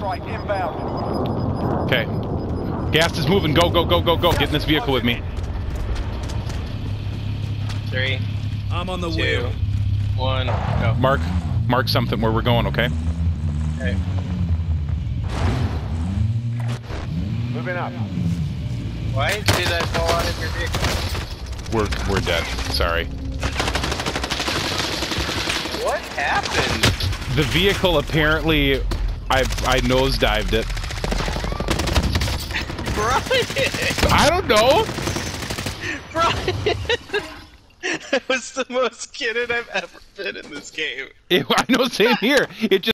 strike inbound. Okay. Gas is moving. Go, go, go, go, go. Get in this vehicle with me. 3, I'm on the 2, wheel. 1, go. Mark something where we're going, okay? Okay. Moving up. Why did that fall out of your vehicle? We're dead. Sorry. What happened? The vehicle apparently, I nosedived it. Brian! I don't know. Brian! That was the most kidded I've ever been in this game. I know, same here. It just